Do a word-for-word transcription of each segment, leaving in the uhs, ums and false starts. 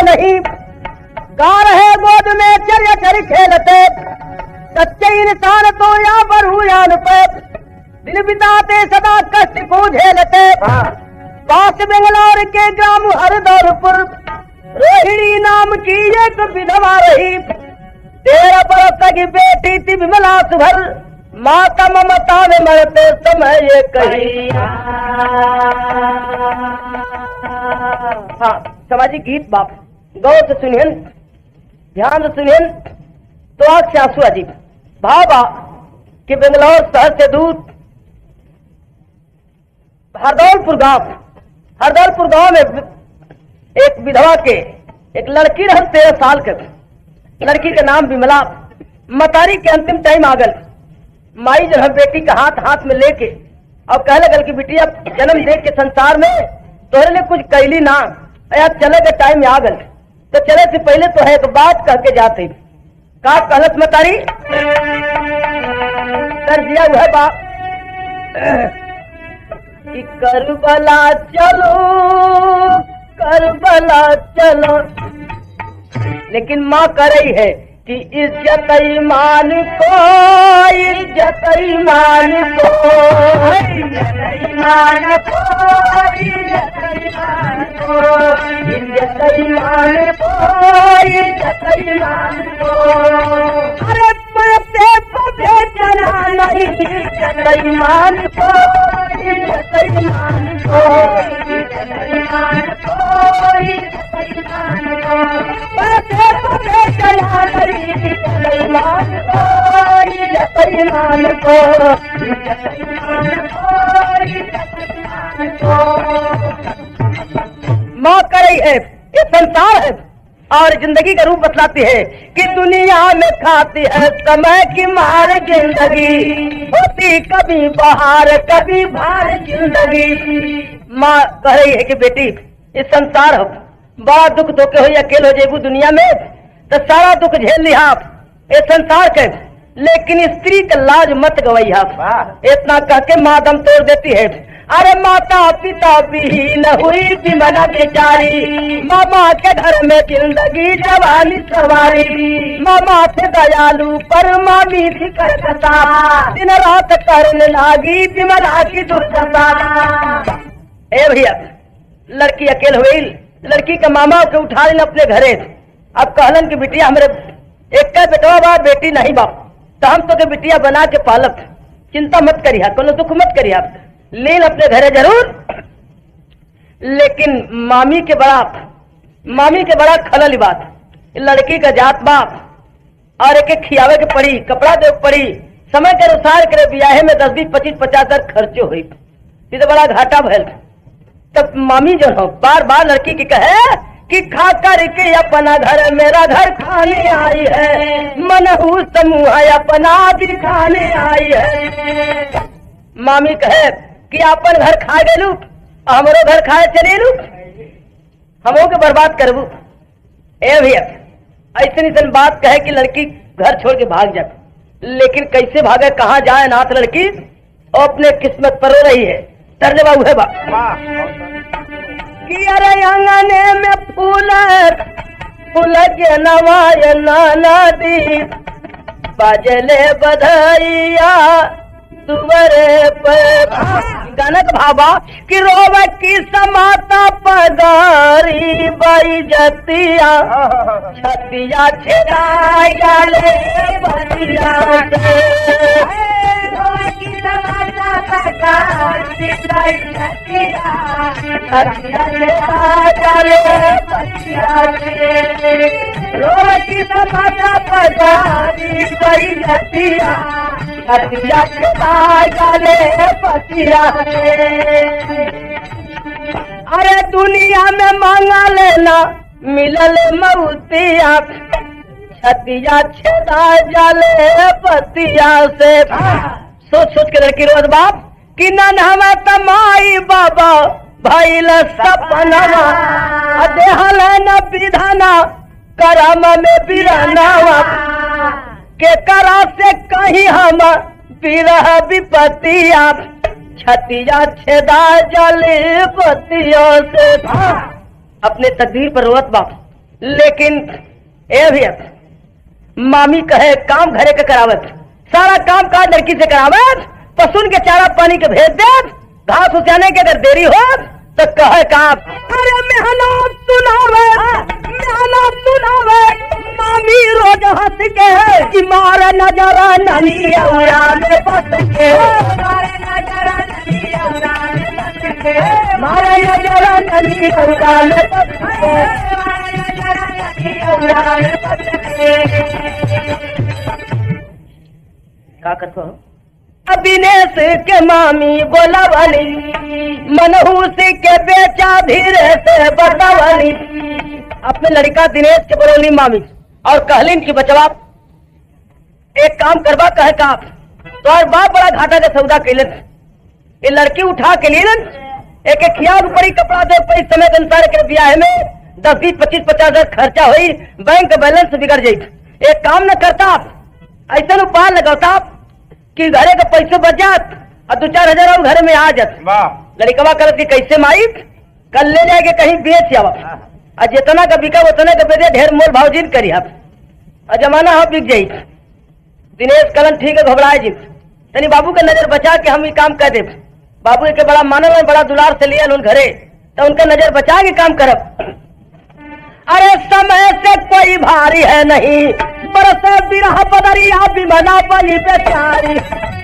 नहीं, गा रहे गोद में चल चल खेलते, सच्चे इंसान तो या पर हुयान पे, दिन बिताते सदा कष्ट को झेलते। पास बेंगलोर के ग्राम हरदौलपुर रोहिणी नाम की एक विधवा रही, तेरह बरस की बेटी थी विमला सुभर, माता ममता में मरते समय ये कही। हाँ, सामाजिक गीत बाप गौर से सुनियन, ध्यान से सुनियन तो आंख से आंसू अजीब। भाबा कि बेंगलोर शहर से दूर हरदौलपुर गांव, हरदौलपुर गांव में एक विधवा के एक लड़की रह तेरह साल के, लड़की का नाम विमला। मतारी के अंतिम टाइम आ गल, माई जो है बेटी का हाथ हाथ में लेके और कह लगल कि बिटिया जन्म दे के संसार में तोहरे लिए कुछ कैली ना, यार चले के टाइम आ गल, तो चले से पहले तो है एक बात कह के जाते। का कहलत मतारी कर दिया हुआ है बाप कि करबला चलो करबला चलो, लेकिन माँ कर रही है कि इज्जत ईमान को, इज्जत ईमान को, इज्जत ईमान को, इज्जत ईमान को, इज्जत ईमान को, इज्जत ईमान को। अरे पैसे को बेचना नहीं, इज्जत ईमान को, इज्जत ईमान को, इज्जत ईमान को, इज्जत ईमान को। पैसे को बेचना नहीं, ईमान को, इज्जत ईमान को, इज्जत ईमान को, इज्जत ईमान को। माँ कर रही है, ये संसार है और जिंदगी का रूप बतलाती है कि दुनिया में खाती है समय की मार जिंदगी, होती कभी बहार कभी भार जिंदगी। माँ कह रही है कि बेटी ये संसार हो, बड़ा दुख धोखे हो अकेले हो जेबू दुनिया में तो सारा दुख झेल लिया आप ये संसार के, लेकिन स्त्री का लाज मत गवई आप। इतना कह के माँ दम तोड़ देती है। अरे माता पिता विहीन हुई विमला बेचारी, मामा के घर में जिंदगी जवानी सवारी, मामा से दयालु पर मामी थी करकता, दिन रात करने लागी विमला की दुर्दशा। ए भैया लड़की अकेले हुई, लड़की के मामा के उठा लेना अपने घरे। अब कहलन की बिटिया हमारे एक का बेटवा बा बेटी नहीं बाप, तो हम तो के बिटिया बना के पालक, चिंता मत करिए, कोनो दुख मत करिए, आप लेन अपने घरे जरूर। लेकिन मामी के बड़ा मामी के बड़ा खलल बात, लड़की का जात बाप और एक एक खियावे के पड़ी, कपड़ा दे पड़ी, समय के अनुसार करे ब्याहे में दस बीस पच्चीस पचास हजार खर्चो हुई, ये तो बड़ा घाटा भैल। तब मामी जो हो बार बार लड़की की कहे कि खा कर के अपना घर मेरा घर खाने आई है, मनहूस समूह अपना भी खाने आई है। मामी कहे कि अपन घर खा गेलू, हमरो घर खाए चले लू, हमो के बर्बाद करबू। ए भैया ऐसे ऐसे बात कहे कि लड़की घर छोड़ के भाग जाए, लेकिन कैसे भागे कहाँ जाए नाथ लड़की अपने किस्मत पर रो रही है। तर्जमा हुए बा कि अरे अंगने में फूल फूल के नवाय नदी, बजले बधाइया तुवरे पर गनक भाबा कि रोवे की समाता पगारी बाई जतिया, छतिया छेड़ा ले बतिया रोटी समाता पगारी बाई जतिया, छतिया छेड़ा ले बतिया। अरे दुनिया में मांगा लेना मिलल मऊतिया, छतिया छेदा जाले पतिया से। सोच सोच के लड़की रोज बाप कि नन हमें तमाई बाबा भइल सपनवा, देहल न विधाना करम में बिरहनावा, के करा से कहीं हम बिरह विपतिया, छतिया छेदा जले पतियों से। अपने तकदीर पर रोत बाप लेकिन ए भैया मामी कहे काम घरे के करावत, सारा काम काज लड़की से करावत, पशुन के चारा पानी के भेज दे, घास उचाने के अगर देरी हो तो कहे काम अरे मेहनत सुनावे, मेहनत सुनावे मामी रोज हंस के कि मारे नजर नली उड़ान बस के, मारे नजर नली उड़ान बस के, मारे नजर नली उड़ान बस के, मारे नजर नली उड़ान बस के। का करतो दिनेश के मामी बोलावली, मनहूस के बेचा धीरे से बतावली। अपने लड़का दिनेश के बोलौली मामी और कहलिन कि बचवा एक काम करवा कहे का तो और बाप बड़ा घाटा के सौदा कैलन, ये लड़की उठा के लिए एक एक खिया ऊपरी कपड़ा दे पड़ी समय के अनुसार के ब्याह में दस बीस पच्चीस पचास हजार खर्चा हुई, बैंक बैलेंस बिगड़ जाये। एक काम न करता ऐसा उपाय लगाता कि घरे का पैसे बच जात और दो चार हजार और घर में आ जात। लड़कवा करत कि कैसे माई कल ले जाके कहीं बेच आवा और जितना का बिका उतने का बेचे, ढेर मोल भाव जिन करी आप और जमाना हो बिक जाये। दिनेश कलन ठीक है घबराए जी, तनी बाबू का नजर बचा के हम ये काम कर दे। बाबू के बड़ा मानल बड़ा दुलार से लिया उन घरे तो उनका नजर बचा के काम करब। अरे समय से कोई भारी है नहीं, बरसे बिरह बदरिया बिमना बली बेचारी।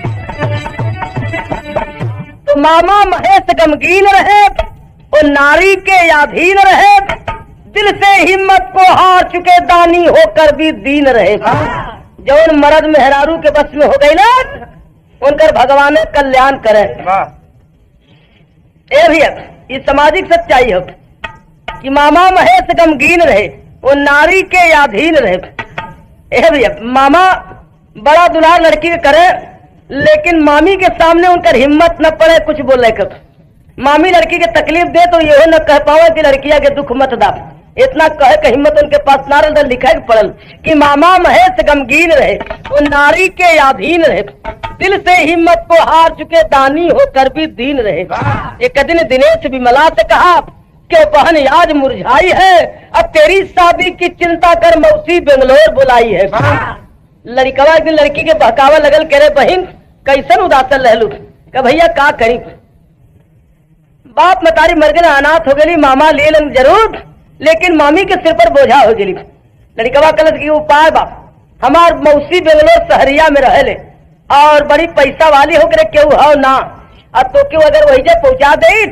तो मामा महेश गमगीन रहे और नारी के अधीन रहे, दिल से हिम्मत को हार चुके दानी होकर भी दीन रहे। जौन मर्द मेहरारू के बस में हो गई ना उनकर भगवान कल्याण करे। ए भैया ये सामाजिक सच्चाई है कि मामा महेश गमगीन रहे वो नारी के अधीन रहे। ए भैया मामा बड़ा दुलार लड़की के करे, लेकिन मामी के सामने उनकर हिम्मत न पड़े कुछ बोले कर। मामी लड़की के तकलीफ दे तो ये न कह पावे कि लड़किया के दुख मत दा, इतना कहे कि हिम्मत उनके पास ना रहे। लिखा पड़ल कि मामा महेश गमगीन रहे वो नारी के अधीन रहे, दिल से हिम्मत को हार चुके दानी होकर भी दीन रहे। एक दिन दिनेश विमला से कहा क्यों बहन आज मुरझाई है, अब तेरी शादी की चिंता कर मौसी बेंगलोर बुलाई है। लड़कवा दिन लड़की के बहकावा लगल कह रहे बहन कैसन उदासन रहलू कि भैया का करी, बाप मतारी मर गए अनाथ हो गई, मामा ले लन जरूर लेकिन मामी के सिर पर बोझा हो गई। लड़कवा कलत की उपाय बाप हमार मौसी बेंगलोर शहरिया में रहे ले और बड़ी पैसा वाली हो करे क्यों हो ना, अब तो क्यों अगर वही जे पहुंचा दे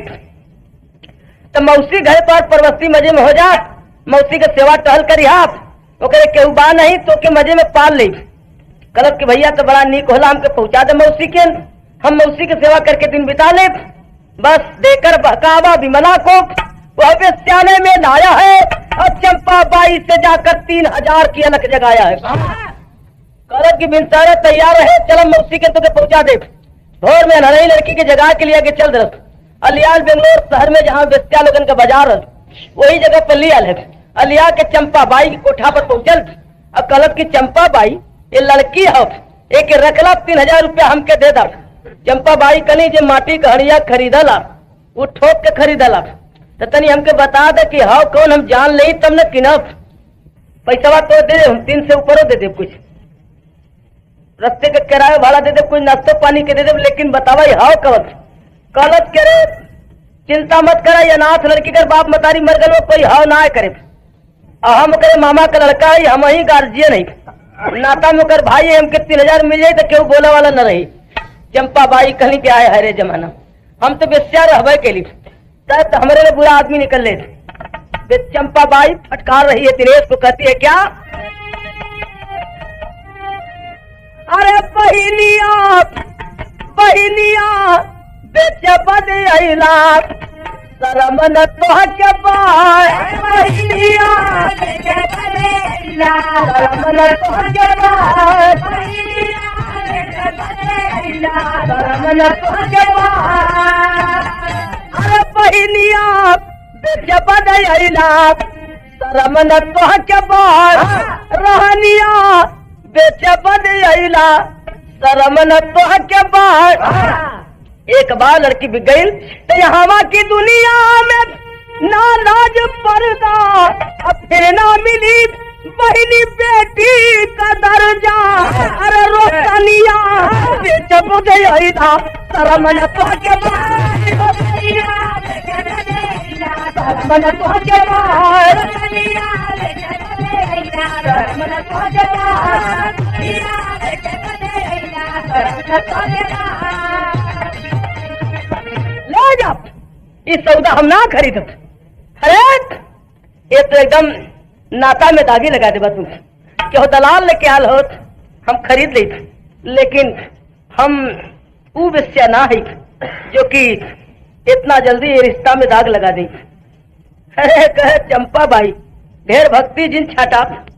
तो मौसी घर पर परवस्ती मजे में हो जा, मौसी के सेवा टहल करी आप ओकरे केहू बा नहीं तो के मजे में पाल ली। कलत कि भैया तो बड़ा नीक होला हमके पहुंचा दे मौसी के, हम मौसी की सेवा करके दिन बिता ले। बस देकर बहकावा विमला को वह बेस्याने में लाया है और चंपा बाई से जाकर तीन हजार की अलग जगाया है। कलत की बिनसारा तैयार है, चलो मौसी के तुके पहुंचा दे। भोर में नई लड़की के जगह के लिए आगे चल दरस अलियाल बेंगलोर शहर में जहाँ बेस्या लोगन का बाजार है वही जगह पर लियाल है। अलिया के चंपा बाई की कोठा पर पहुंचल और कलत की चंपा बाई ये लड़की है एक रखला तीन हजार रुपया हमके दे दा। चंपा बाई कनी जे माटी का हड़िया खरीदला वो ठोक के खरीदला तो तनी हमके बता दे कि हाँ कौन हम जान ले तब न किनब पैसा तो दे दे, हम तीन से ऊपर दे दे, कुछ रस्ते के किराया भाड़ा दे दे, कुछ नाश्तो पानी के दे दे, लेकिन बतावा हाँ कलत कलत करे चिंता मत करा। ये अनाथ लड़की कर बाप मतारी मर गए कोई हाँ ना करे, हम करे मामा का लड़का है हम ही गार्जियन है नाता में कर भाई है, हमके तीन हजार मिल जाये तो क्यों बोला वाला न रही। चंपा बाई कहीं के आए हरे जमाना हम तो बेस्या रहबे के लिए तो हमारे लिए बुरा आदमी निकल ले। चंपा बाई फटकार रही है दिनेश को, कहती है क्या अरे बहिनिया बहिनिया बेचे बद अला शरम न तो के बाय बहिनिया बेचे बद अला शरम न तो के बाय बहिनिया बेचे बद अला शरम न तो के बाय अरे बहिनिया बेचे बद अला शरम न तो के बाय रहनिया बेचे बद अला शरम न तो के बाय। एक बार लड़की बिक गई तो यहाँ की दुनिया में ना लाज पर्दा अब फिर ना मिली बहनी बेटी का दर्जा। अरे रोशनिया जब गई था शर्म न तो के शर्म न तो के ले जा इस सौदा हम ना खरीद। अरे ये तो एकदम नाता में दागी लगा दे तुम क्यों दलाल लेके आल हो हम खरीद ली। लेकिन हम वो विषय ना है जो कि इतना जल्दी ये रिश्ता में दाग लगा दी। अरे कहे चंपा भाई ढेर भक्ति जिन छाटा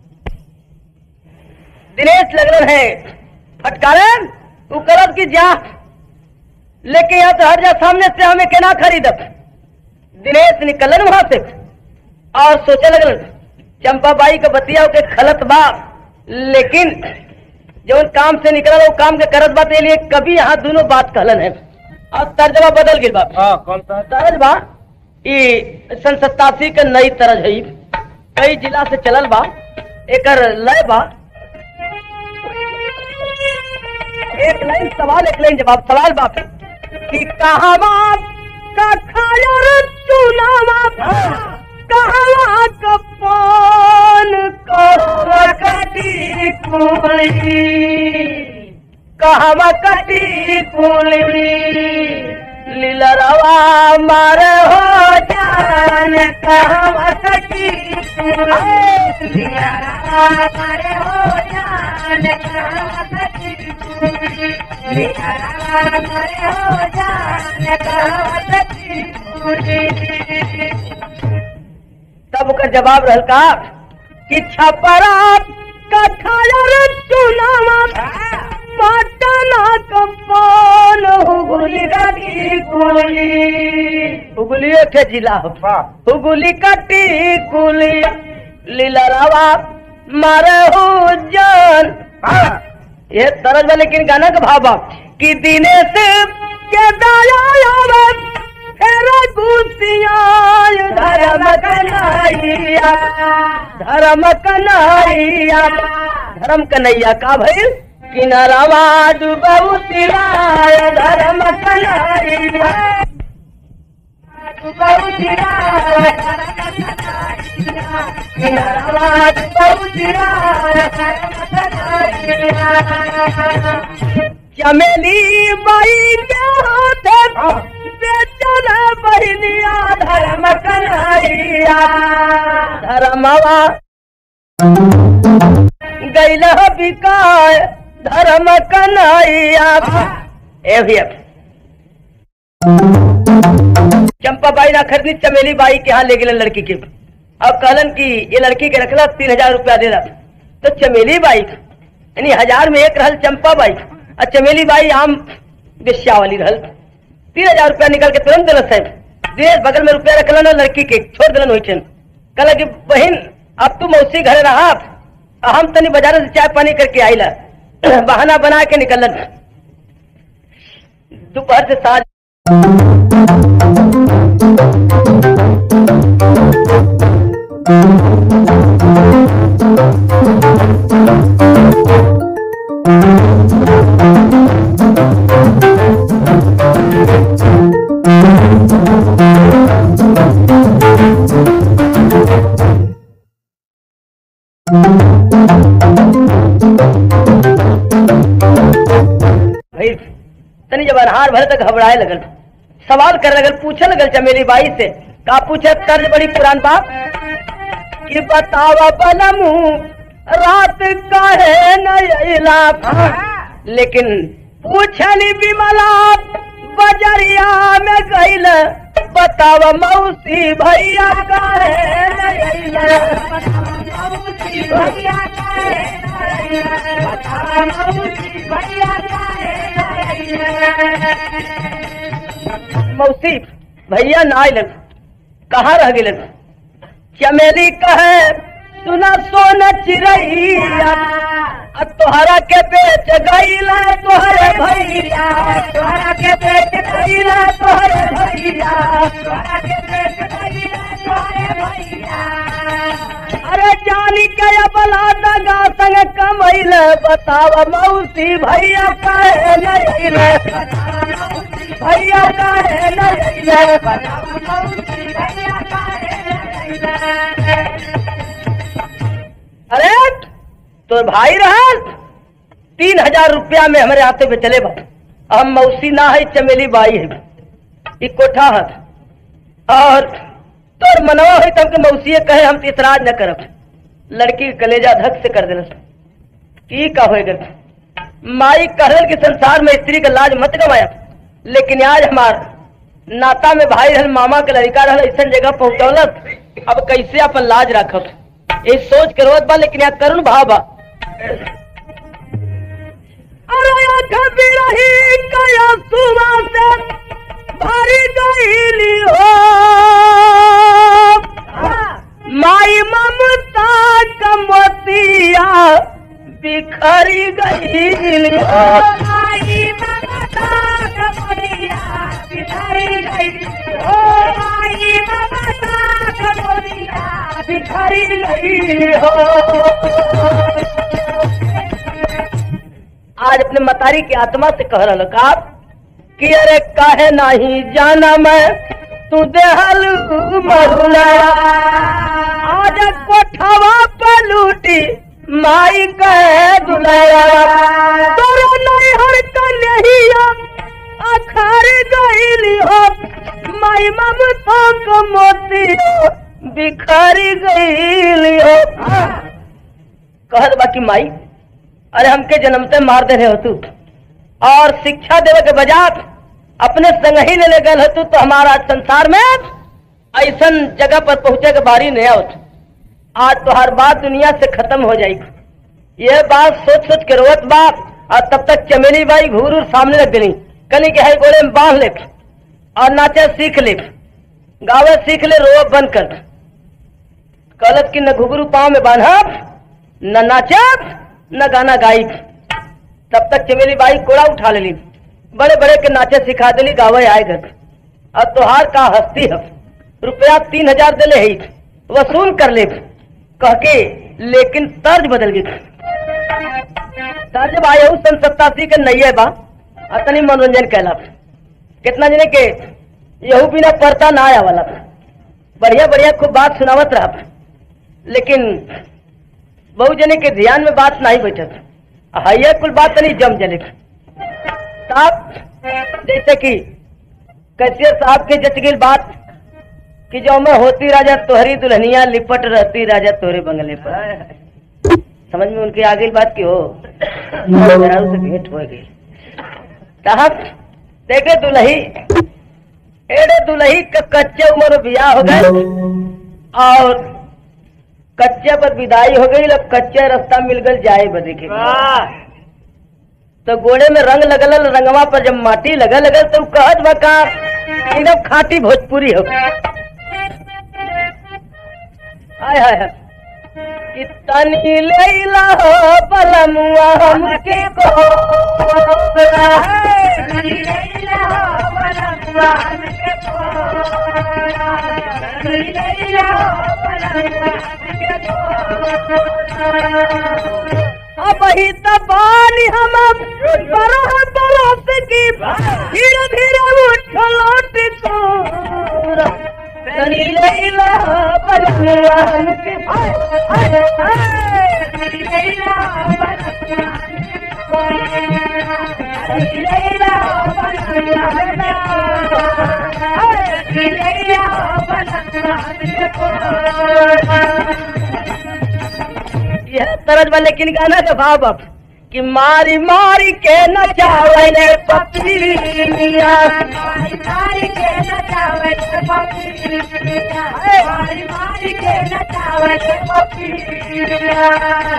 दिनेश लगन है फटकारे तू करब की जा लेके यहाँ तो हर जा सामने से हमें कहना खरीदब। दिनेश निकलन वहां से और सोचे लगल चंपा बाई का बतिया के खलत बा लेकिन जो काम से निकला वो काम के करत बात लिए कभी यहाँ दोनों बात कहलन है और तर्जमा बदल गई बा। कौन सा तरज बा ये सन सत्तासी के नई तरज है कई जिला से चलल बा एकर लय बा एक लाइन सवाल एक लाइन जवाब। सवाल बाप कि कहाँ बाप का खाया चुनावा कहाँ का पान कटी कुली कहाँ कटी कुली लीलरवा मार हो जान कहाँ कटी कुली मार हो जान कहाँ कटी कुली लीलरवा मार हो जान कहाँ कटी कुली। तब का जवाब रहल का कि छपरा का खाया चुनावा पाटना का पान हुगुली कटी कुली हुगुली के जिला हुगुली कटी कुली लीलरवा मारे हो जान। ये तरज वाले लेकिन गाना का भाव कि दिनेश के दया धर्म कन्हैया धर्म कन्हैया धर्म कन्हैया का भइल किनारावा डूबऊ तिराय धर्म कन्हैया डूबऊ तिराय किनारावा डूबऊ तिराय चमेली बाई के हाथ बेचन बहनिया धर्म कन्हैया धर्मवा गैल बिकाय धर्म कन्हैया। ए भैया चंपा बाई ना खरीदी चमेली बाई के यहाँ ले गए लड़की के अब कहलन कि ये लड़की के रखला तीन हजार रुपया दे रहा तो चमेली बाई यानी हजार में एक रहल चंपा बाई और चमेली बाई आम बेश्या वाली रहल तीन हजार रुपया निकल के तुरंत दिलस है दिनेश बगल में रुपया रखल ना लड़की के छोड़ दिलन वही कहला कि बहन अब तू मौसी घरे रहा हम तनी बाजार से चाय पानी करके आईला बहाना बना के निकलन दोपहर से साँझ तनी जब अनहार भर तक घबराए लगल सवाल करे लगल पूछे लगल चमेली बाई से का पूछे तर्ज बड़ी पुरान बात कि बतावा बनमू रात काहे न अइला लेकिन पूछली विमला बजरिया में गइल बतावा मौसी भैया काहे न अइला मौसी भैया काहे न अइला बतावा मौसी भैया काहे मौसी भैया ना आइलन कहाँ रह गए चमेली कहे सुना सोना चिड़ैया तोहरा के बेच गईला तोहरे भैया तोहरा के बेच गईला तोहरे भैया तोहरा के बेच गईला तोहरे भैया जानी के बला दगा संग कमैल बताव मौसी भैया काहे नहीं ले भैया काहे नहीं ले बताव मौसी भैया काहे नहीं ले। अरे तो भाई रहा तीन हजार रुपया में हमारे हाथे पे चले बा हम मौसी ना है चमेली बाई है ई कोठा है और तोर मनवा है तब के मौसी कहे हम इतराज न करब लड़की कलेजा धक से कर देना की का होएगा माई कहल के संसार में स्त्री का लाज मत गवाया लेकिन आज हमार नाता में भाई रहल मामा के लड़का रहल ऐसा जगह पहुंचौलत अब कैसे अपन लाज रखब ये सोच के रोत बा लेकिन यहाँ करुण भाव बा कभी रही कया सुबह से भारी गईली हो माई ममता कमतिया बिखरी गईल हो माई ममता कमतिया बिखरी गईल हो माई ममता कमतिया बिखरी गईल हो। आज अपने मतारी की आत्मा से कह रहा का कि अरे काहे नहीं जाना मैं तू देहल मरुला आज कोठवा पर लूटी माई कहे दुलाया तोरा नहीं हर कन्हैया अखार गईली हो माई ममता को मोती बिखरी गईली हो। कहत बाकी माई अरे हमके जन्मते मार दे रहे हो तू और शिक्षा देवे के बजाय अपने संग ही ले गए हो तू तो हमारा संसार में ऐसा जगह पर पहुंचे के बारी नहीं आओ आज तो हर बात दुनिया से खत्म हो जाएगी। यह बात सोच सोच के रोत बाप और तब तक चमेली बाई घूर सामने रख गई कनी के है गोले में बांध ले और नाचे सीख ले गावे सीख ले रो बंद कर गलत की न घुघरू पाँव में बांधा न नाचे न गाना गाई। तब तक चमेली बाई कोड़ा उठा ले ली बड़े बड़े के नाचे सिखा दिली गावे आए घर और तोहार का हस्ती है रुपया तीन हजार दे ले वसूल कर ले कह के लेकिन तर्ज बदल गई तर्ज भाई सन सत्तासी के नैये बा अतनी मनोरंजन कहला कितना जने के यहू बिना पड़ता ना आया वाला बढ़िया बढ़िया खूब बात सुनावत रहा लेकिन बहु जने के ध्यान में बात नहीं बैठत है कुल बात नहीं जम जले साहब जैसे कि कैसे साहब के जच गई बात कि जो मैं होती राजा तोहरी दुल्हनिया लिपट रहती राजा तोहरे बंगले पर समझ में उनकी आ गई बात की हो से भेंट हो गई साहब देखे दुल्ही एड़े दुल्ही का कच्चे उम्र बियाह हो गए और कच्चे पर विदाई हो गई अब कच्चे रास्ता मिल गल जाए बदे के तो गोड़े में रंग लगल रंगवा पर जब माटी लगल लगल तो कहत बका एकदम खाटी भोजपुरी हो हाय हाय कि तनी लैला हो बलमुआ हमके को तनी लैला हो बलमुआ हमके को तनी लैला हो बलमुआ अब ही तबानी हम बरह बरस की धीरे धीरे उठ लौट को तनी लैला बलमुआ हमके तनी लैला बलमुआ तनी लैला बलमुआ तनी लैला बलमुआ यह तरज वाले किन गाना का भाव अब कि मारी मारी के नचावले पपीलिया मारी मारी के नचावले पपीलिया मारी मारी के नचावले पपीलिया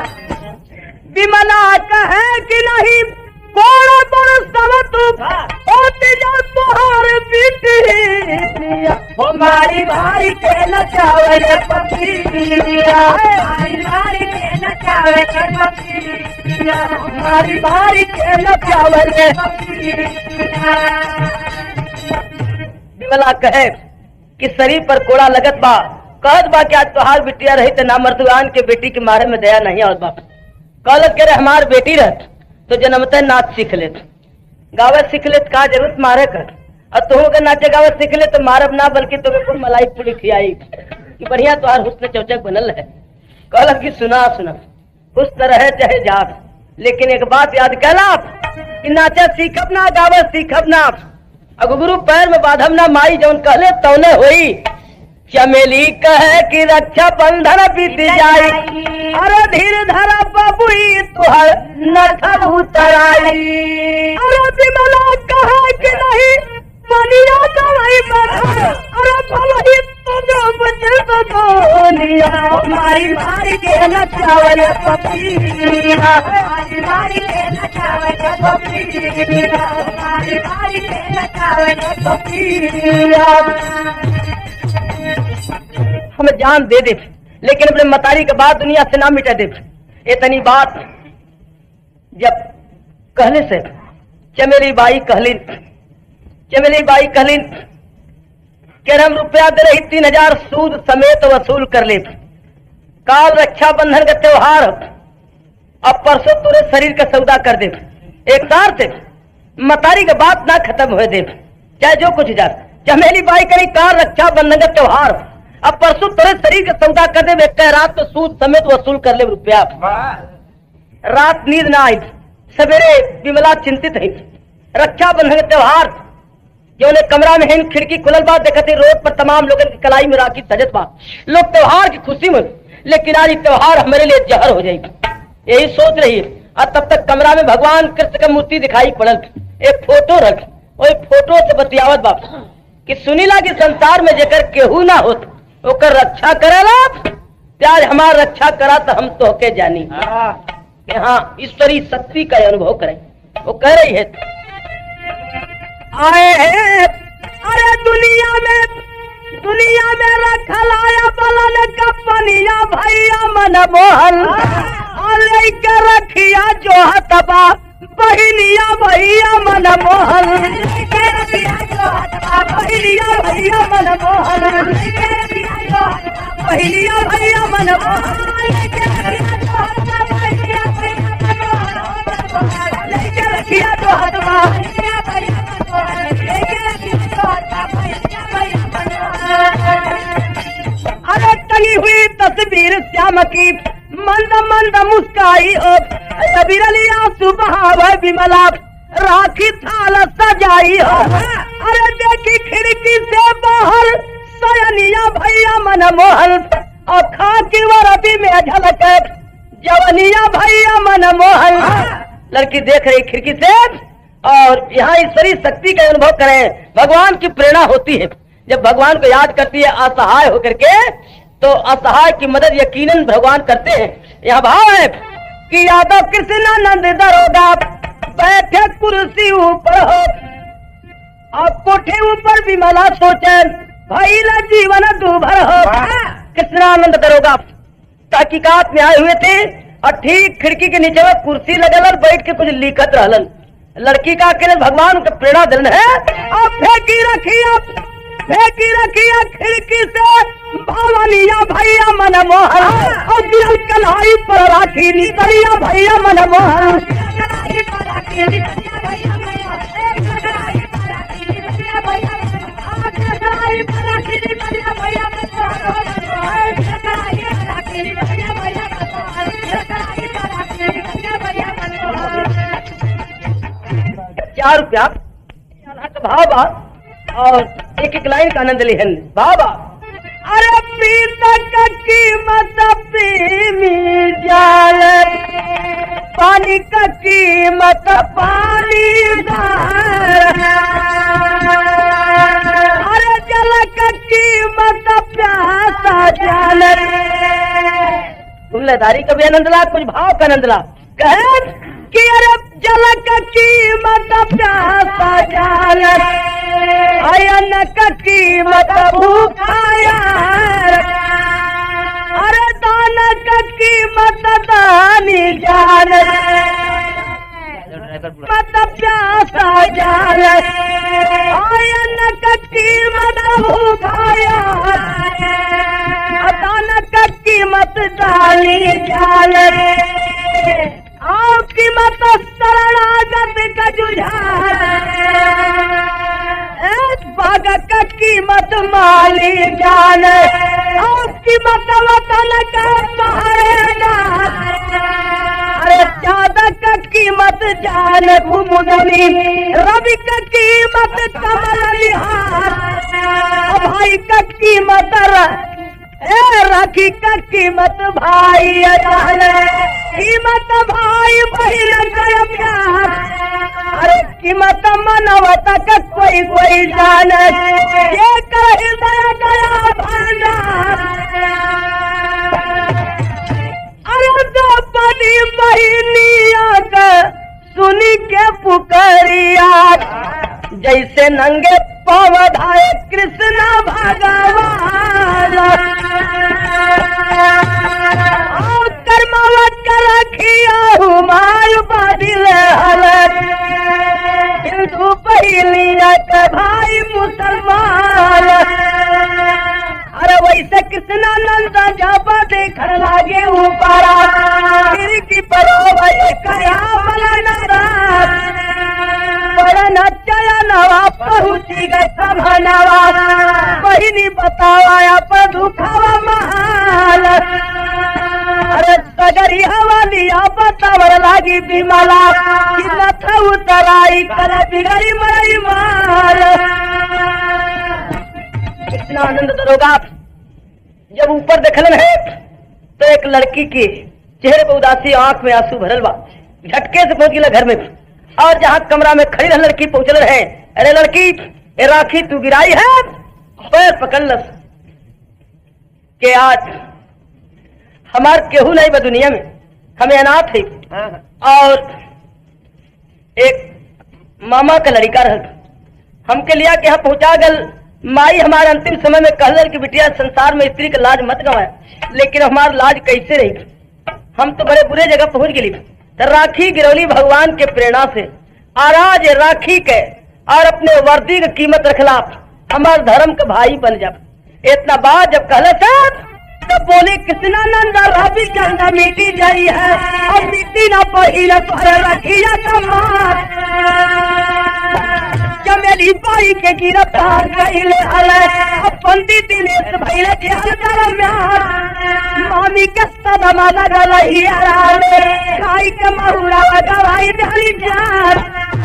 विमला कहे कि नहीं कोड़ा पर सब तू होते जा तोहार बिटिया हो मारी मारी के नचावले पपीलिया मारी मारी के नचावले पपीलिया मारी मारी के नचावले पपीलिया विमला कहे कि शरीर पर कोड़ा लगत बा कहत बा कि आज तोहार बिटिया रही तो ना मर्दुआन के बेटी के मारे में दया नहीं और बाप कहलत के रे हमार बेटी रहत तो जन्मते नाच सीख लेत गावे सीख लेत का जरूरत मारे कर और तुम अगर नाचे गावे सीख ले तो मारब ना बल्कि तुम्हें कुल मलाई पूरी खियाई कि बढ़िया तोहार हुस्न चौचक बनल है। कहलत कि सुना सुना खुश तो रहे चाहे जात लेकिन एक बात याद कैला कि नाचे सीखब ना गावे सीखब ना अगर गुरु पैर में बाधम ना माई जौन कहले तौने होई। चमेली कहे कि रक्षा बंधन बीत जाई अरे धीर धरा बबुई तुहर नथर उतराई अरे विमला कहे कि नहीं बनिया कवई बधर अरे भलही तुझे बचे तो दुनिया मारी मारी के नचावल पपीया मारी मारी के नचावल पपीया मारी मारी के नचावल पपीया। हमें जान दे दे लेकिन अपने मतारी के बाद दुनिया से ना मिटा दे। इतनी बात जब कहने से चमेली बाई कहलिन चमेली बाई कहलिन कि हम रुपया दे रही तीन हजार सूद समेत वसूल कर ले। काल रक्षा बंधन का त्योहार अब परसों तुरे शरीर का सौदा कर दे। एक तार से मतारी का बात ना खत्म हो दे चाहे जो कुछ जा। चमेली बाई करी काल रक्षा बंधन का त्योहार अब परसों तुरे शरीर का सौदा कर दे। कह रात तो सूद समेत वसूल कर ले रुपया। रात नींद ना आई सवेरे विमला चिंतित है। रक्षा बंधन का त्योहार जो ने कमरा में है खिड़की खुलल बात देखते रोड पर तमाम लोगों की कलाई में राखी सजत बा लोग त्योहार की खुशी में लेकिन आज त्योहार हमारे लिए जहर हो जाएगी यही सोच रही है। और तब तक कमरा में भगवान कृष्ण का मूर्ति दिखाई पड़ल एक फोटो रख और फोटो से बतियावत बाप कि सुनीला की संसार में जेकर केहू ना होत ओकर रक्षा करेला आज हमार रक्षा करा तो हम तो के जानी कि हाँ ईश्वरी शक्ति का अनुभव करें। वो कह रही है आए हैं अरे दुनिया में दुनिया में रखल आया बलन का पनिया भैया मन मोहन अरे के रखिया जो हतबा बहिनिया भैया मन मोहन बहिनिया भैया मन मोहन बहिनिया भैया मन मोहन रखिया जो हतबा अरे टंगी हुई तस्वीर श्याम की मंद मंद मुस्काई कबीर लिया सुबह विमला राखी थाल सजाई हो। अरे देखी खिड़की से बाहर सयनिया भैया मन मोहन और खाकी वरदी में झलक जवनिया भैया मन मोहन। लड़की देख रही खिड़की से और यहाँ ईश्वरी शक्ति का अनुभव करें। भगवान की प्रेरणा होती है जब भगवान को याद करती है असहाय होकर के तो असहाय की मदद यकीनन भगवान करते हैं। यह भाव है कि यादव कृष्णानंद दरोगा बैठे कुर्सी ऊपर हो और कोठे ऊपर विमला सोचे भाई जीवन दूभर हो। कृष्णानंद दरोगा तहकीकात में आए हुए थे और ठीक खिड़की के नीचे में कुर्सी लगल बैठ के कुछ लिखत रहलन। लड़की का अकेले भगवान का प्रेरणा दिन है। अब फेंकी रखिया फेंकी रखिया खिड़की से भवनिया भैया मन मोहन और गिरल कलाई पर राखी निकलिया भैया मन मोहन। चार रुपया भावा और एक एक लाइन का आनंद लिहन बाबा। अरे पीतक कीमत पीमी जाल पानी का कीमत पानी अरे जल का कीमत प्यासा जाल। तुमलेदारी का भी आनंद ला कुछ भाव का आनंद ला कहे कि अरे जल का कीमत प्यासा जाल अयन का कीमत भूखाया अरे दान का कीमत दानी जान मत प्यासा जाल अयन का कीमत भूखाया कीमत जानी जाने आओ कीमत शरणागत का जुझार बाग का कीमत माली जाने आओ कीमत वतन का पहरेदार अरे चादर का कीमत जाने घुमुदनी रवि का कीमत कमल निहार भाई का कीमत ए राखी का कीमत भाई जाने कीमत भाई बहन का प्यार अरे कीमत मनवता का कोई कोई जाने ये कर हृदय गया भंडार अरे दो पदी बहनिया का सुनी के पुकरिया जैसे नंगे पवधाए कृष्ण भगवान कर्मवत कर रखिया हुमाल बादिल हलत हिंदू पहलिया के भाई मुसलमान अरे वैसे कृष्णानंद जब देख लागे ऊपरा फिर की परो भाई कया बलनरा बड़ा नचया नवा पहुंची गए समनवा बहिनी बतावा पर दुखावा महाल अरे सगरी हवालिया बतावर लागी बिमला कि न था उतराई कर बिगड़ी मई माल इतना आनंद दरोगा जब ऊपर देखलन है तो एक लड़की के चेहरे पर उदासी आंख में आंसू भरल बा झटके से पहुंच गया घर में और जहाँ कमरा में खड़ी रह लड़की पहुंचल रहे अरे लड़की ए राखी तू गिराई है पैर पकड़ लस के आज हमार केहू नहीं बा दुनिया में हमें अनाथ है और एक मामा का लड़का रह हमके लिया के यहाँ पहुंचा गल माई हमारे अंतिम समय में कहल कि बिटिया संसार में स्त्री का लाज मत गवाए लेकिन हमार लाज कैसे रही हम तो बड़े बुरे जगह पहुंच गई तो राखी गिरौली भगवान के प्रेरणा से आराज राखी के और अपने वर्दी की कीमत रखला हमार धर्म का भाई बन जा इतना बात जब कहले साहब तो बोले कृष्णानंद रवि चंदा मिट्टी जाई है और मिट्टी ना पहिला पर रखिया कमार चमेली बाई के गिरफ्तार कइले हले पंडित दिनेश भइले जेल दरम्यान मामी के सदमा लगल हियारा में खाई के महुरा गवाई देली जान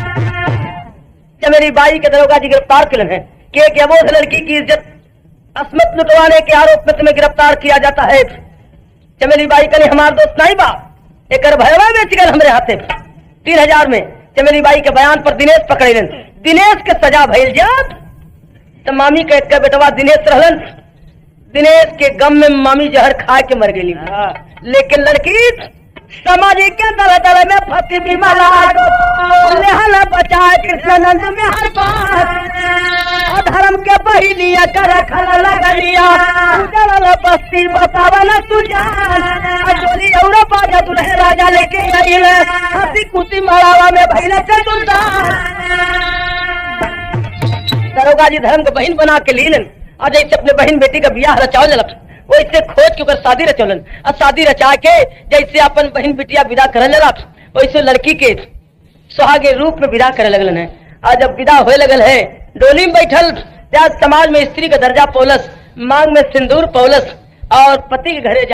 चमेली बाई के दरोगा जी गिरफ्तार किए हैं के के अबोध लड़की की इज्जत अस्मत लुटवाने के आरोप में तुम्हें गिरफ्तार किया जाता है चमेली बाई कने हमार दोस्त नहीं बा एक भयवा बेच गए हमारे हाथे तीन हजार में चमेली बाई के बयान पर दिनेश पकड़े दिनेश के सजा भइल जात तो मामी के एक बेटवा दिनेश रहलन दिनेश के गम में मामी जहर खा के मर गई लेकिन लड़की सामाजिक के दल दल में फंसी बिमला लेहला बचा कृष्णानंद में हर बात धर्म के बहिनिया कर खल लगलिया उजड़ल बस्ती बतावन सुजान डोली औरा बाजा दुल्हे राजा लेके गइले हंसी कुटी मड़ावा में भइले चतुरदार दरोगा जी धर्म को बहन बना के लीलन और जैसे अपने बहन बेटी का ब्याह रचाव ललक वैसे खोज के शादी रचौलन और शादी रचा के जैसे अपन बहन बिटिया विदा करे लगा वैसे लड़की के सुहागे रूप में विदा करे लगलन है और जब विदा होए लगल है डोली में बैठल समाज में स्त्री का दर्जा पौलस मांग में सिंदूर पौलस और पति के घरे